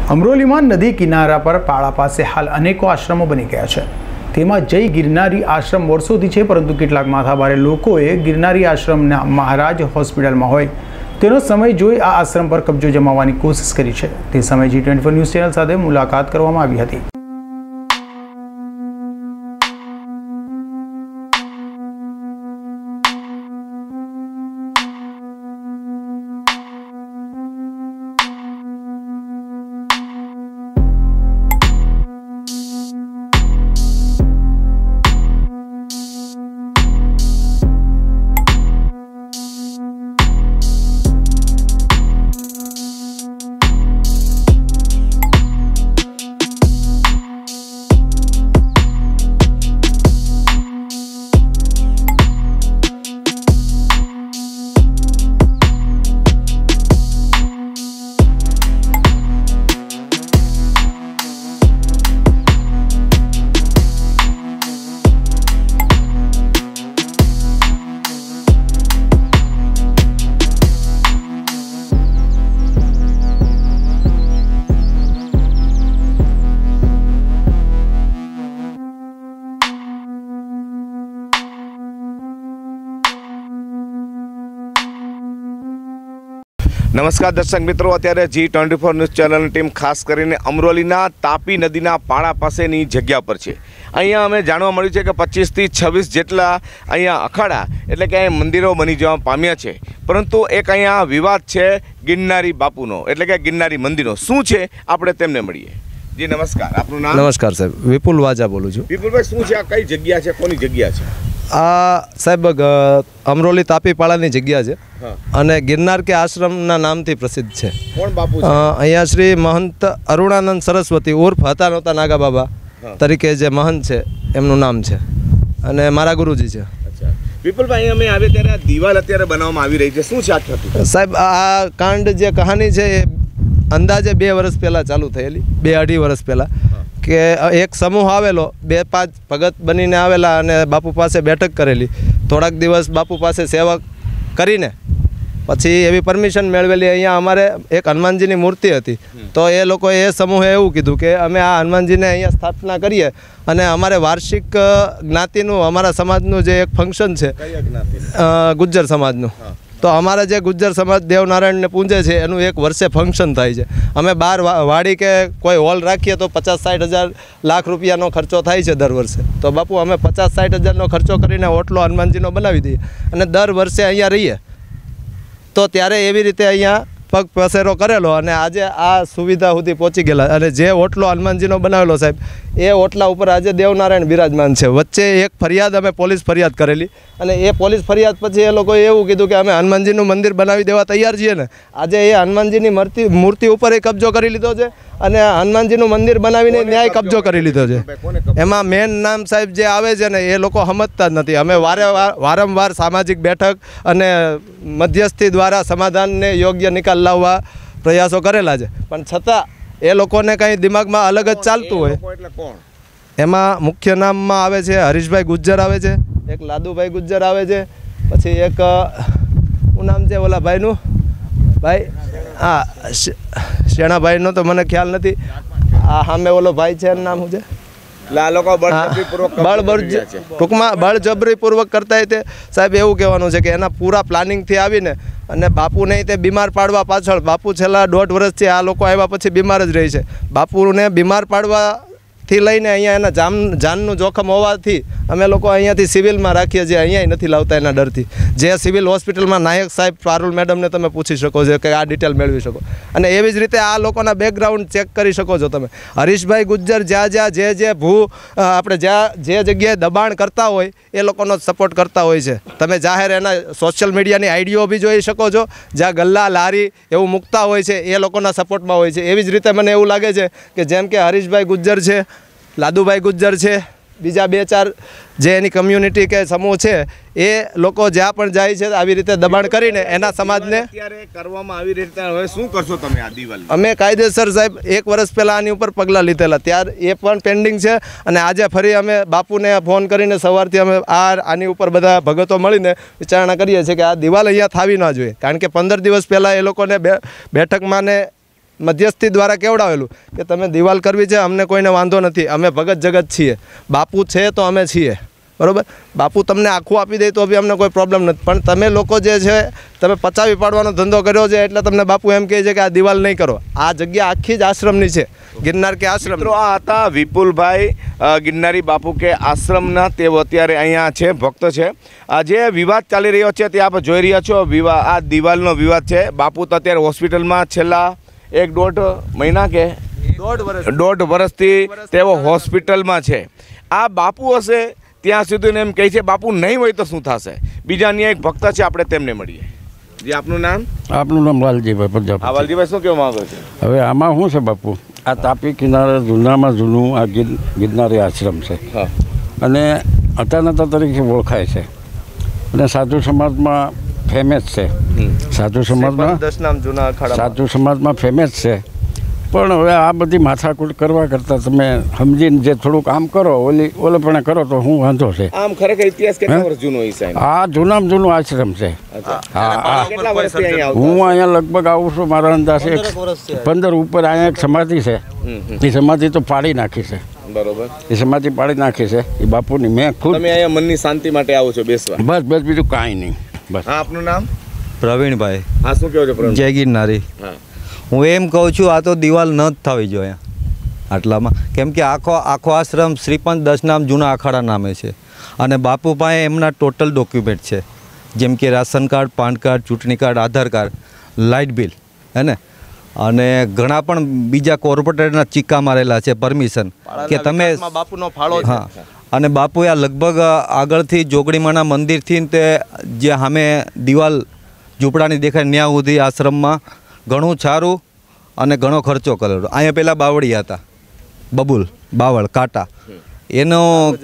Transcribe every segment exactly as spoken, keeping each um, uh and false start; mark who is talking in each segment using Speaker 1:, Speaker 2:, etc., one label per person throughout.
Speaker 1: अमरोली में नदी किनारा पर पाड़ा पास हाल अनेकों आश्रमों बनी गया है। तेमां जय गिरनारी आश्रम वर्षोथी छे, परंतु केटलाक माथाभारे लोकोए गिरनारी आश्रमना महाराज होस्पिटल में होय तेनो समय जोई आ आश्रम पर कब्जो जमाववानी कोशिश करी छे। ते समय Zee twenty four news channel साथे मुलाकात करवामां आवी हती।
Speaker 2: नमस्कार दर्शक मित्रों, अत्यारे Zee twenty four news channel team खास करीने अमरोलीना तापी नदीना पाड़ा पासेनी जग्या पर छे। अहींया अमे जाणवा मळ्युं छे के पच्चीस थी छब्बीस जेटला अहींया अखाड़ा एटले के मंदिरों बनी जवा पाम्या छे, परंतु एक अहींया विवाद छे गिरनारी बापूनो एटले के गिरनारी मंदिरनो। शुं छे आपणे तेमने मळीए। जी नमस्कार, आपनुं नाम?
Speaker 3: नमस्कार साहेब, विपुल वाजा बोलूं छुं।
Speaker 2: विपुलभाई, शुं छे आ कई जग्या छे, कोनी जग्या छे?
Speaker 3: आ साहेब अमरोली तापी पाड़ानी जग्या है अने गिरनार के आश्रमना नामथी प्रसिद्ध है।
Speaker 2: कोण बापू छे?
Speaker 3: अहींया श्री महंत अरुणानंद सरस्वती उर्फ हता नहोता नागा बाबा तरीके जे महंत है एमनुं नाम है अने मारा गुरुजी है।
Speaker 2: अच्छा विपुलभाई, अमे आवे त्यारे आ दीवाल अत्यारे बनाववामां आवी रही छे, शुं छे आ थयुं?
Speaker 3: साहेब आ कांड जे कहानी है अंदाजे बे वर्ष पहला चालू थयेली, बे अढ़ी वर्ष पहला के एक समूह आवेलो, बे पांच भगत बनीने आवेला अने बापू पासे बैठक करेली। थोड़ाक दिवस बापू पासे सेवा करीने पछी एवी परमिशन मेळवेली। अहींया अमारे एक हनुमानजीनी मूर्ति हती, तो ए लोकोए ए समूहे एवुं कीधुं के अमे आ हनुमानजीने अहींया स्थापना करीए अने अमारे वार्षिक ज्ञातिनुं अमारा समाजनुं जे एक फंक्शन छे, गुज्जर समाजनुं, तो अमारा जे गुज्जर समाज देवनारायण ने पूजे छे एनु एक वर्षे फंक्शन थाय छे। अमे बार वाड़ी के कोई हॉल राखीए तो पचास साठ हज़ार लाख रुपयानो खर्चो थाय छे दर वर्षे। तो बापू अमे पचास साठ हज़ारनो खर्चो करीने ओटलो हनुमानजीनो बनावी दीए अने दर वर्षे अहींया रहीए। तो त्यारे एवी रीते अहींया पग पसेरो करेलो अने आजे आ सुविधा सुधी पहोंची गेला अने जे ओटलो हनुमानजीनो बनावेलो साहेब ए ओटला उपर आजे देवनारायण विराजमान छे। वच्चे एक फरियाद अमे पोलीस फरियाद करेली अने ए पोलीस फरियाद पछी ए लोकोए एवुं कीधुं के अमे हनुमानजीनुं मंदिर बनावी देवा तैयार छीए ने। आजे ए हनुमानजीनी मूर्ति मूर्ति उपर ए कब्जो करी लीधो छे अने हनुमानजीनुं मंदिर बनावीने न्याय कब्जो करी लीधो छे। एमां मेन नाम साहेब जे आवे छे ने ए लोको समजता ज नथी। अमे वारे वारंवार सामाजिक बैठक अने मध्यस्थी द्वारा समाधानने योग्य निकाल लाववा प्रयासों करेला छे, पण छतां ए लोकोने कहीं दिमाग में अलग ज चालतुं होय। एमां मुख्य नाम में आवे छे हरीशभाई गुज्जर आवे छे, एक लादुभाई गुज्जर आवे छे, पछी एक शुं नाम छे ओला भाईनुं भाई हाँ शेणाभाईनो तो मने ख्याल नथी। आ सामे ओलो भाई छे नाम शुं छे? टूंकमां बळजबरीपूर्वक करता है साहेब एवं कहेवानुं छे के एना पूरा प्लानिंग थी आवीने अने बापू ने ते बीमार पाड़वा पाछळ बापू छेल्ला दौड़ वर्षथी आ लोको आव्या पछी बीमार ज रही छे। बापू ने बीमार पाड़वा थी लईने अहींया एना जान जाननुं जोखम होवाथी अमे लोको अहींयाथी सिविल में राखीए छीए, अहींयाय नथी लावता एना डरथी। जे सिविल होस्पिटल में नायक साहेब पारुल मैडम ने तमे पूछी शको छो के आ डिटेल मेळवी शको अने एवी ज रीते आ लोकोना बेकग्राउंड चेक करी शको छो तमे। हरीशभाई गुज्जर ज्यां ज्यां जे जे भू आपणे ज्यां जे जग्याए दबाण करता होय ए लोकोनो सपोर्ट करता होय छे। तमे जाहेर एना सोशल मीडियानी आईडियो बी जोई शको छो, ज्यां गल्ला लारी एवुं मुकता होय छे ए लोकोना सपोर्टमां होय छे। एवी ज रीते मने एवुं लागे छे के जेम के हरीशभाई गुज्जर छे, लादुभाई गुज्जर छे, बीजा बे चार जे एनी कम्युनिटी के समूह छे ए लोको ज्यां पण जाय छे आवी रीते दबाण करीने एना समाजने अत्यारे करवामां आवी रीते हवे शुं करशो तमे आ दिवाल? अमे कायदेसर साहेब एक वर्ष पहला आनी उपर पगला लीधेला, त्यार ए पण पेन्डिंग छे अने आजे फरी अमे बापूने फोन करीने सवारथी अमे आ आनी उपर बधा भगतो मळीने विचारणा करीए छे के आ दिवाल अहींया थावी न जोईए, कारण के पंदर दिवस पहला ए लोकोने बैठकमां ने મધ્યસ્થી દ્વારા કેવડાવેલું કે તમે દિવાલ કરવી છે, અમને કોઈને વાંધો નથી, અમે ભગત જગત છીએ, બાપુ છે તો અમે છીએ, બરાબર. બાપુ તમને આખું આપી દે તો બી અમને કોઈ પ્રોબ્લેમ નથી, પણ તમે લોકો જે છે તમે પચાવી પાડવાનો ધંધો કર્યો છે એટલે તમને બાપુ એમ કહે છે કે આ દિવાલ નહીં કરો. આ જગ્યા આખી જ આશ્રમની છે, ગિરનાર કે આશ્રમ.
Speaker 2: મિત્રો આ હતા વિપુલભાઈ ગિરનારી બાપુ કે આશ્રમના. તેઓ અત્યારે અહીંયા છે, ભક્ત છે. આ જે વિવાદ ચાલી રહ્યો છે તે આપ જોઈ રહ્યા છો, વિવાદ આ દિવાલનો વિવાદ છે. બાપુ તો અત્યારે હોસ્પિટલમાં છેલ્લા એક દોઢ મહિના કે
Speaker 3: દોઢ વર્ષ
Speaker 2: દોઢ વર્ષથી તેઓ હોસ્પિટલમાં છે. આ બાપુ હશે ત્યાં સુધી એમ કહે છે, બાપુ નહીં હોય તો શું થશે. બીજા અન્ય એક ભક્ત છે, આપણે તેમને મળીએ. જે આપનું નામ?
Speaker 4: આપનું નામ લાલજીભાઈ પ્રજાપતિ.
Speaker 2: હા વાલજીભાઈ, શું કહેવા માંગો છો?
Speaker 4: હવે આમાં શું છે બાપુ, આ તાપી કિનારે જૂનામાં જૂનું આ ગિર ગિરનારી આશ્રમ છે
Speaker 2: હા,
Speaker 4: અને અતાનતા તરીકે ઓળખાય છે અને સાધુ સમાજમાં ફેમસ છે. સાધુ સમાજમાં
Speaker 3: દસ નામ જૂના અખાડા
Speaker 4: સાધુ સમાજમાં ફેમસ છે. પણ હવે આ બધી માથાકૂટ કરવા કરતાં તમે સમજીને જે થોડું કામ કરો, ઓલી ઓલે પણ કરો તો શું વાંધો છે.
Speaker 2: આમ ખરેખર ઇતિહાસ કેટલા વર્ષ જૂનો છે?
Speaker 4: આ જૂનામાં જૂનું આશ્રમ છે. હા,
Speaker 2: કેટલા વર્ષથી અહીંયા આવતા?
Speaker 4: હું અહીંયા લગભગ આવું છું, મારા અંદાજે એક પંદર ઉપર. અહીંયા એક સમાધિ છે, એ સમાધિ તો પાડી નાખી છે.
Speaker 2: બરોબર,
Speaker 4: એ સમાધિ પાડી નાખી છે એ બાપુની. મેં ખુદ
Speaker 2: તમે અહીંયા મનની શાંતિ માટે આવો છો બેસવા?
Speaker 4: બસ બસ, બીજું કાંઈ નહીં. બસ.
Speaker 2: હા, આપનું નામ?
Speaker 5: પ્રવીણભાઈ.
Speaker 2: હા, શું કહો છો પ્રવીણ?
Speaker 5: જય ગિરનારી.
Speaker 2: હા,
Speaker 5: હું એમ કહું છું, આ તો દિવાલ ન જ થવી જોઈએ આટલામાં, કેમ કે આખો આખો આશ્રમ શ્રીપંચ દશનામ જૂના અખાડા નામે છે અને બાપુ પાસે એમના ટોટલ ડોક્યુમેન્ટ છે, જેમ કે રાશન કાર્ડ, પાન કાર્ડ, ચૂંટણી card, Aadhaar card, light bill, હે ને, અને ઘણા પણ બીજા કોર્પોરેટરના ચીક્કા મારેલા છે, પરમિશન કે તમે
Speaker 3: બાપુનો ફાળો.
Speaker 5: હા, અને બાપુએ આ લગભગ આગળથી જોગણીમાના મંદિરથી તે જે સામે દિવાલ ઝૂંપડાની દેખાય ત્યાં સુધી આશ્રમમાં ઘણું સારું અને ઘણો ખર્ચો કરેલો. અહીંયા પહેલાં બાવળિયા હતા, બબુલ બાવળ કાંટા, એનો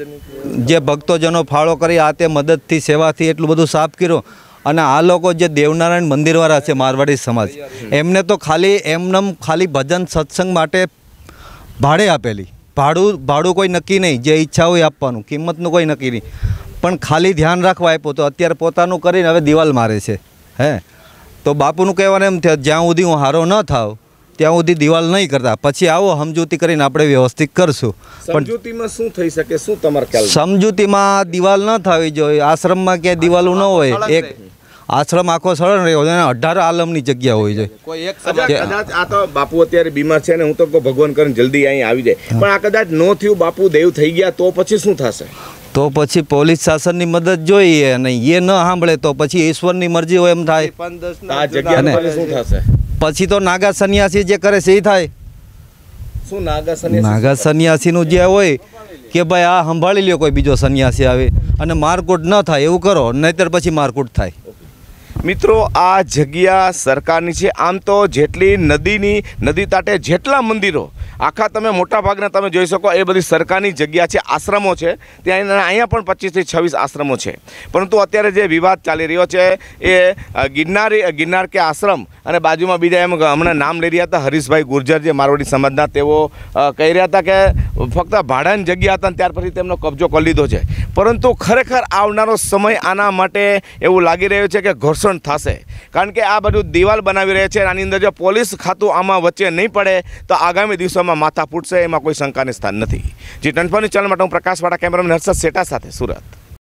Speaker 5: જે ભક્તોજનો ફાળો કરી આ તે મદદથી સેવાથી એટલું બધું સાફ કર્યું. અને આ લોકો જે દેવનારાયણ મંદિરવાળા છે, મારવાડી સમાજ, એમને તો ખાલી એમનેમ ખાલી ભજન સત્સંગ માટે ભાડે આપેલી. ભાડું ભાડું કોઈ નક્કી નહીં, જે ઈચ્છા હોય આપવાનું, કિંમતનું કોઈ નક્કી નહીં, પણ ખાલી ધ્યાન રાખવા આપ્યું. તો અત્યારે પોતાનું કરીને હવે દિવાલ મારે છે. હે, તો બાપુનું કહેવાનું એમ થયું, જ્યાં સુધી હું હારો ન થાવ ત્યાં સુધી દિવાલ નહીં કરતા, પછી આવો સમજૂતી કરીને આપણે વ્યવસ્થિત કરશું. પણ
Speaker 2: સમજૂતીમાં શું થઈ શકે, શું તમારે ખ્યાલ?
Speaker 5: સમજૂતીમાં દિવાલ ન થવી જોઈએ. આશ્રમમાં ક્યાંય દિવાલો ન હોય. એક આશ્રમ આખો સળંગ રહ્યો છે, અઢાર આલમની જગ્યા હોય છે.
Speaker 3: કોઈ એક
Speaker 2: કદાચ આ તો બાપુ અત્યારે બીમાર છે ને, હું તો કહું ભગવાન કરીને જલ્દી અહીં આવી જાય, પણ આ કદાચ ન થયું, બાપુ દેવ થઈ ગયા, તો પછી શું થશે?
Speaker 5: તો પછી પોલીસ શાસનની મદદ જોઈએ અને એ ન સાંભળે તો પછી ઈશ્વરની મરજી હોય એમ થાય.
Speaker 2: આ જગ્યા પર શું થશે?
Speaker 5: પછી તો નાગા સન્યાસી જે કરે છે એ થાય.
Speaker 2: શું નાગા સન્યાસી?
Speaker 5: નાગા સન્યાસીનું જે હોય કે ભાઈ આ સંભાળી લ્યો, કોઈ બીજો સન્યાસી આવે અને મારકૂટ ન થાય એવું કરો, નહીતર પછી મારકૂટ થાય.
Speaker 2: મિત્રો, આ જગ્યા સરકારની છે. આમ તો જેટલી નદીની નદી તાટે જેટલા મંદિરો આખા તમે મોટા ભાગના તમે જોઈ શકો, એ બધી સરકારની જગ્યા છે, આશ્રમો છે. ત્યાં અહીંયા પણ પચીસથી છવ્વીસ આશ્રમો છે. પરંતુ અત્યારે જે વિવાદ ચાલી રહ્યો છે એ ગિરનારી ગિરનાર કે આશ્રમ અને બાજુમાં બીજા એમ હમણાં નામ લઈ રહ્યા હતા હરીશભાઈ ગુર્જર, જે મારવાડી સમાજના, તેઓ કહી રહ્યા હતા કે ફક્ત ભાડાની જગ્યા હતા ત્યાર પછી તેમનો કબજો કરી લીધો છે. પરંતુ ખરેખર આવનારો સમય આના માટે એવું લાગી રહ્યું છે કે ઘર્ષણ થશે, કારણ કે આ બધું દિવાલ બનાવી રહ્યા છે. આની અંદર જો પોલીસ ખાતું આમાં વચ્ચે નહીં પડે તો આગામી દિવસોમાં માથા ફૂટશે, એમાં કોઈ શંકાને સ્થાન નથી. જે ટનફોની ચેનલ માટે હું પ્રકાશવાળા કેમેરામેન હર્ષદ શેઠા સાથે સુરત.